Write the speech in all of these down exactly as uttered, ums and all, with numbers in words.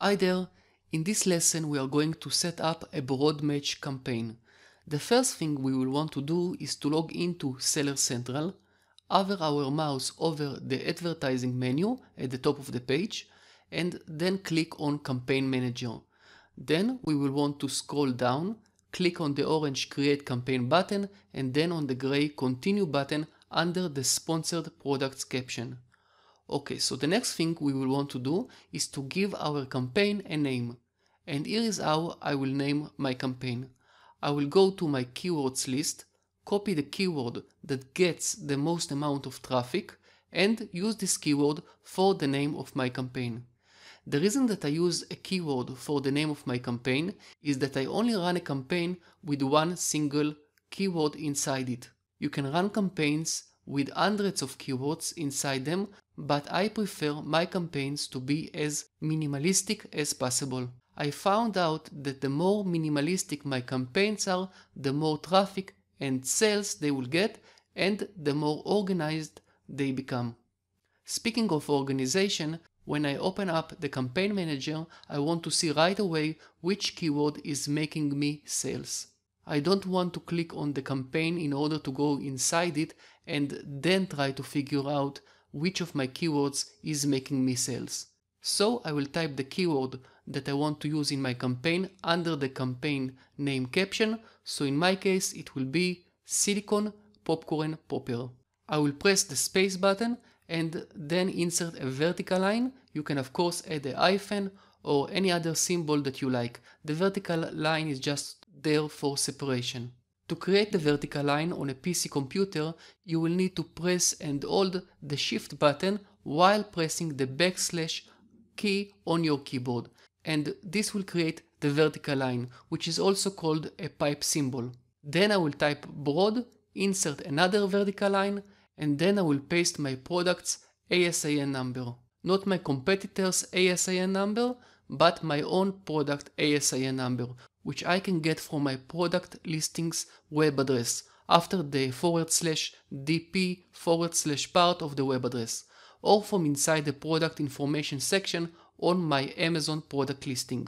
Hi there, in this lesson we are going to set up a broad match campaign. The first thing we will want to do is to log into Seller Central, hover our mouse over the advertising menu at the top of the page, and then click on Campaign Manager. Then we will want to scroll down, click on the orange Create Campaign button and then on the gray Continue button under the Sponsored Products caption. Okay, so the next thing we will want to do is to give our campaign a name. And here is how I will name my campaign. I will go to my keywords list, copy the keyword that gets the most amount of traffic, and use this keyword for the name of my campaign. The reason that I use a keyword for the name of my campaign is that I only run a campaign with one single keyword inside it. You can run campaigns with hundreds of keywords inside them, but I prefer my campaigns to be as minimalistic as possible. I found out that the more minimalistic my campaigns are, the more traffic and sales they will get, and the more organized they become. Speaking of organization, when I open up the campaign manager, I want to see right away which keyword is making me sales. I don't want to click on the campaign in order to go inside it and then try to figure out which of my keywords is making me sales. So I will type the keyword that I want to use in my campaign under the campaign name caption. So in my case it will be silicone popcorn popper. I will press the space button and then insert a vertical line. You can of course add a hyphen or any other symbol that you like. The vertical line is just there for separation. To create the vertical line on a P C computer, you will need to press and hold the shift button while pressing the backslash key on your keyboard, and this will create the vertical line, which is also called a pipe symbol. Then I will type broad, insert another vertical line, and then I will paste my product's A S I N number. Not my competitor's A S I N number, but my own product A S I N number, which I can get from my product listings web address after the forward slash dp forward slash part of the web address, or from inside the product information section on my Amazon product listing.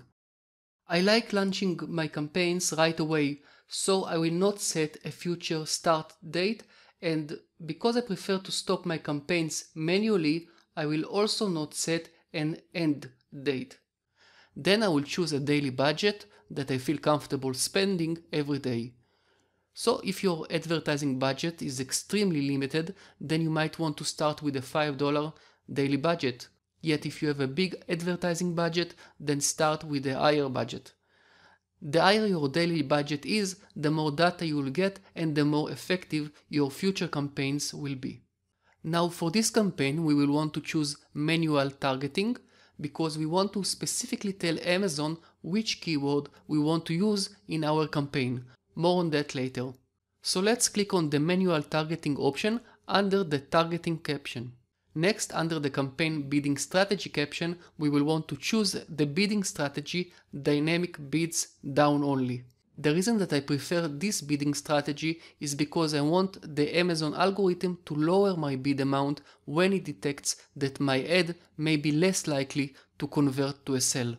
I like launching my campaigns right away, so I will not set a future start date, and because I prefer to stop my campaigns manually, I will also not set an end date. Then I will choose a daily budget that I feel comfortable spending every day. So if your advertising budget is extremely limited, then you might want to start with a five dollar daily budget. Yet if you have a big advertising budget, then start with a higher budget. The higher your daily budget is, the more data you will get and the more effective your future campaigns will be. Now for this campaign we will want to choose manual targeting, because we want to specifically tell Amazon which keyword we want to use in our campaign. More on that later. So let's click on the manual targeting option under the targeting caption. Next, under the campaign bidding strategy caption, we will want to choose the bidding strategy dynamic bids down only. The reason that I prefer this bidding strategy is because I want the Amazon algorithm to lower my bid amount when it detects that my ad may be less likely to convert to a sale.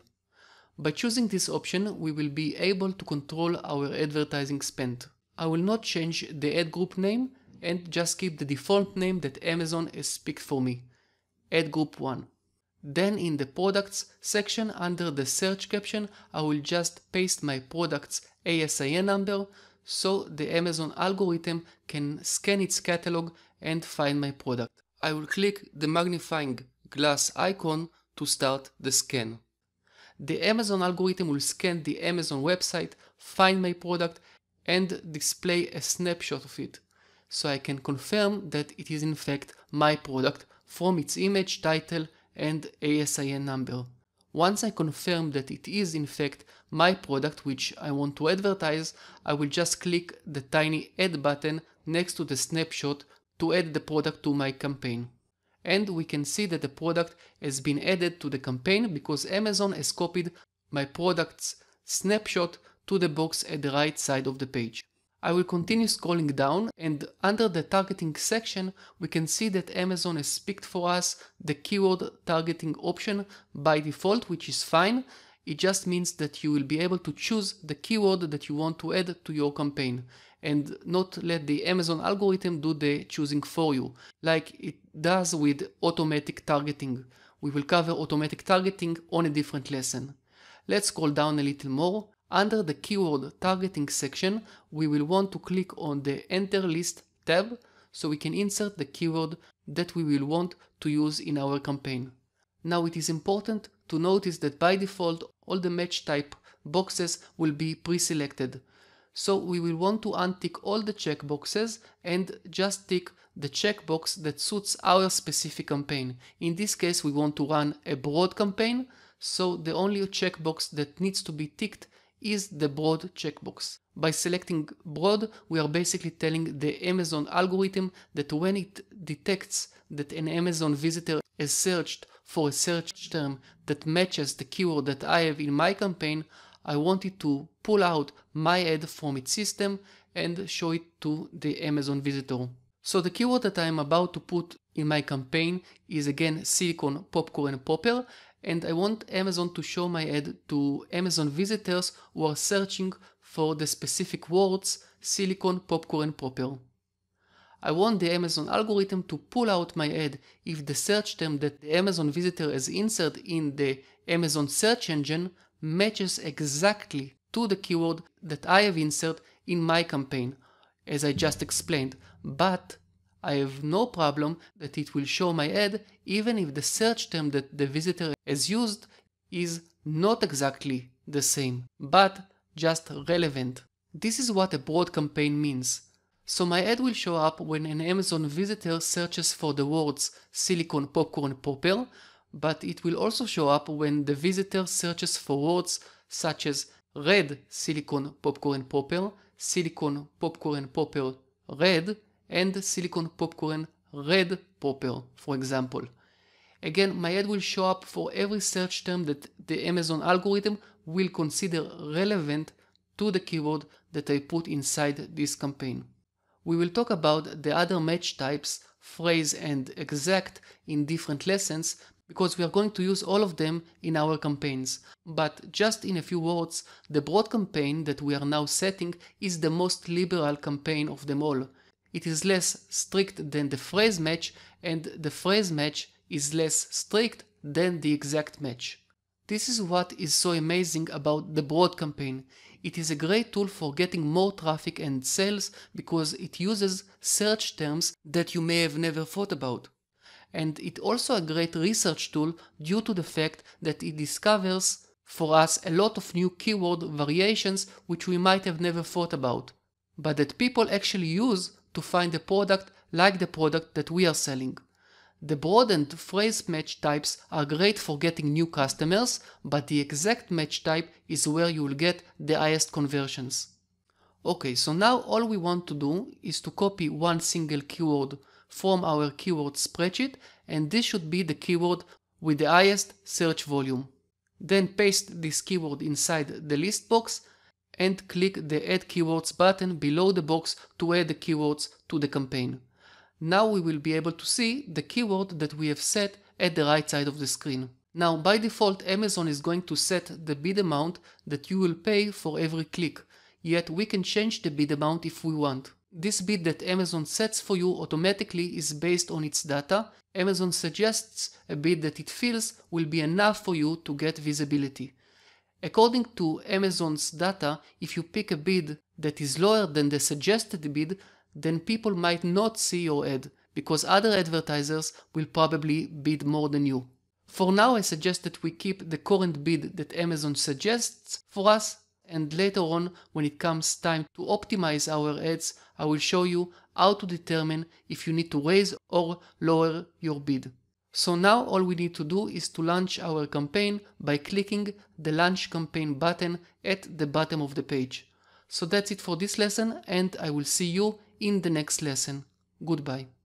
By choosing this option, we will be able to control our advertising spend. I will not change the ad group name and just keep the default name that Amazon has picked for me, ad group one. Then in the products section under the search caption, I will just paste my product's A S I N number so the Amazon algorithm can scan its catalog and find my product. I will click the magnifying glass icon to start the scan. The Amazon algorithm will scan the Amazon website, find my product and display a snapshot of it, so I can confirm that it is in fact my product from its image, title and A S I N number. Once I confirm that it is in fact my product which I want to advertise, I will just click the tiny add button next to the snapshot to add the product to my campaign. And we can see that the product has been added to the campaign because Amazon has copied my product's snapshot to the box at the right side of the page. I will continue scrolling down, and under the targeting section we can see that Amazon has picked for us the keyword targeting option by default, which is fine. It just means that you will be able to choose the keyword that you want to add to your campaign and not let the Amazon algorithm do the choosing for you, like it does with automatic targeting. We will cover automatic targeting on a different lesson. Let's scroll down a little more. Under the keyword targeting section, we will want to click on the Enter List tab so we can insert the keyword that we will want to use in our campaign. Now it is important to notice that by default all the match type boxes will be pre-selected. So we will want to untick all the checkboxes and just tick the checkbox that suits our specific campaign. In this case we want to run a broad campaign, so the only checkbox that needs to be ticked is the broad checkbox. By selecting broad, we are basically telling the Amazon algorithm that when it detects that an Amazon visitor has searched for a search term that matches the keyword that I have in my campaign, I want it to pull out my ad from its system and show it to the Amazon visitor. So the keyword that I am about to put in my campaign is again silicone, popcorn, popper, and I want Amazon to show my ad to Amazon visitors who are searching for the specific words silicone, popcorn, popper. I want the Amazon algorithm to pull out my ad if the search term that the Amazon visitor has inserted in the Amazon search engine matches exactly to the keyword that I have inserted in my campaign, as I just explained, but I have no problem that it will show my ad even if the search term that the visitor has used is not exactly the same, but just relevant. This is what a broad campaign means. So my ad will show up when an Amazon visitor searches for the words silicone, popcorn, popper, but it will also show up when the visitor searches for words such as red silicone, popcorn, popper, silicone, popcorn, popper, red, and silicone, popcorn, red, popper, for example. Again, my ad will show up for every search term that the Amazon algorithm will consider relevant to the keyword that I put inside this campaign. We will talk about the other match types, phrase and exact, in different lessons because we are going to use all of them in our campaigns. But just in a few words, the broad campaign that we are now setting is the most liberal campaign of them all. It is less strict than the phrase match, and the phrase match is less strict than the exact match. This is what is so amazing about the broad campaign. It is a great tool for getting more traffic and sales because it uses search terms that you may have never thought about. And it's also a great research tool due to the fact that it discovers for us a lot of new keyword variations which we might have never thought about, but that people actually use to find a product like the product that we are selling. The broad and phrase match types are great for getting new customers, but the exact match type is where you will get the highest conversions. Okay, so now all we want to do is to copy one single keyword from our keyword spreadsheet, and this should be the keyword with the highest search volume. Then paste this keyword inside the list box and click the Add Keywords button below the box to add the keywords to the campaign. Now we will be able to see the keyword that we have set at the right side of the screen. Now by default Amazon is going to set the bid amount that you will pay for every click, yet we can change the bid amount if we want. This bid that Amazon sets for you automatically is based on its data. Amazon suggests a bid that it feels will be enough for you to get visibility. According to Amazon's data, if you pick a bid that is lower than the suggested bid, then people might not see your ad because other advertisers will probably bid more than you. For now, I suggest that we keep the current bid that Amazon suggests for us, and later on, when it comes time to optimize our ads, I will show you how to determine if you need to raise or lower your bid. So now all we need to do is to launch our campaign by clicking the Launch Campaign button at the bottom of the page. So that's it for this lesson, and I will see you in the next lesson. Goodbye.